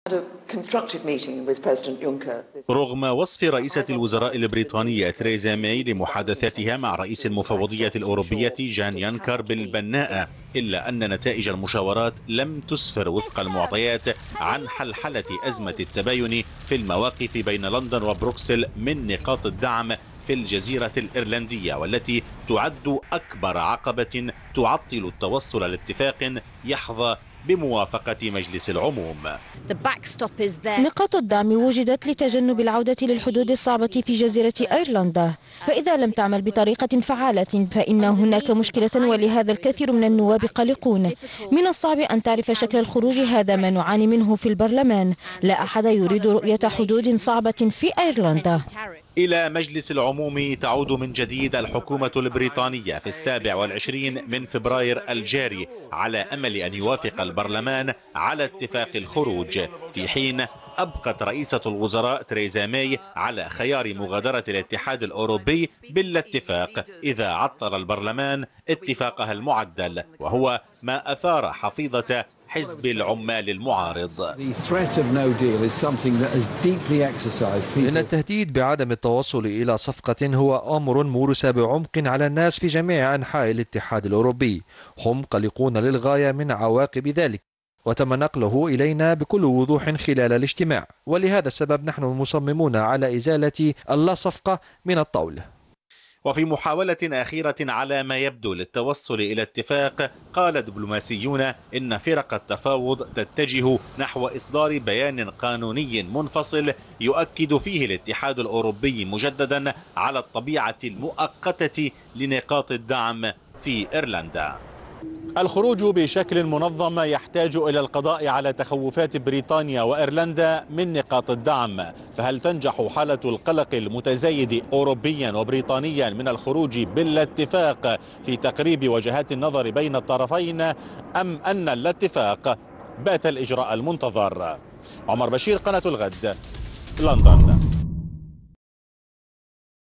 رغم وصف رئيسة الوزراء البريطانية تريزا ماي لمحادثاتها مع رئيس المفوضية الأوروبية جان يانكر بالبناءة، إلا أن نتائج المشاورات لم تسفر وفق المعطيات عن حلحلة أزمة التباين في المواقف بين لندن وبروكسل من نقاط الدعم في الجزيرة الإيرلندية، والتي تعد أكبر عقبة تعطل التوصل لاتفاق يحظى بموافقة مجلس العموم. نقاط الدعم وجدت لتجنب العودة للحدود الصعبة في جزيرة أيرلندا، فإذا لم تعمل بطريقة فعالة فإن هناك مشكلة، ولهذا الكثير من النواب قلقون. من الصعب أن تعرف شكل الخروج، هذا ما نعاني منه في البرلمان. لا أحد يريد رؤية حدود صعبة في أيرلندا. إلى مجلس العموم تعود من جديد الحكومة البريطانية في 27 من فبراير الجاري، على أمل أن يوافق البرلمان على اتفاق الخروج، في حين أبقت رئيسة الوزراء تريزا ماي على خيار مغادرة الاتحاد الأوروبي بالاتفاق إذا عطل البرلمان اتفاقها المعدل، وهو ما أثار حفيظة حزب العمال المعارض. إن التهديد بعدم التوصل إلى صفقة هو أمر مورس بعمق على الناس في جميع أنحاء الاتحاد الأوروبي. هم قلقون للغاية من عواقب ذلك، وتم نقله إلينا بكل وضوح خلال الاجتماع، ولهذا السبب نحن مصممون على إزالة اللا صفقة من الطاولة. وفي محاولة أخيرة على ما يبدو للتوصل إلى اتفاق، قال دبلوماسيون إن فرق التفاوض تتجه نحو إصدار بيان قانوني منفصل يؤكد فيه الاتحاد الأوروبي مجددا على الطبيعة المؤقتة لنقاط الدعم في إيرلندا. الخروج بشكل منظم يحتاج إلى القضاء على تخوفات بريطانيا وإيرلندا من نقاط الدعم، فهل تنجح حالة القلق المتزايد أوروبيا وبريطانيا من الخروج بالاتفاق في تقريب وجهات النظر بين الطرفين، أم أن الاتفاق بات الإجراء المنتظر؟ عمر بشير، قناة الغد، لندن.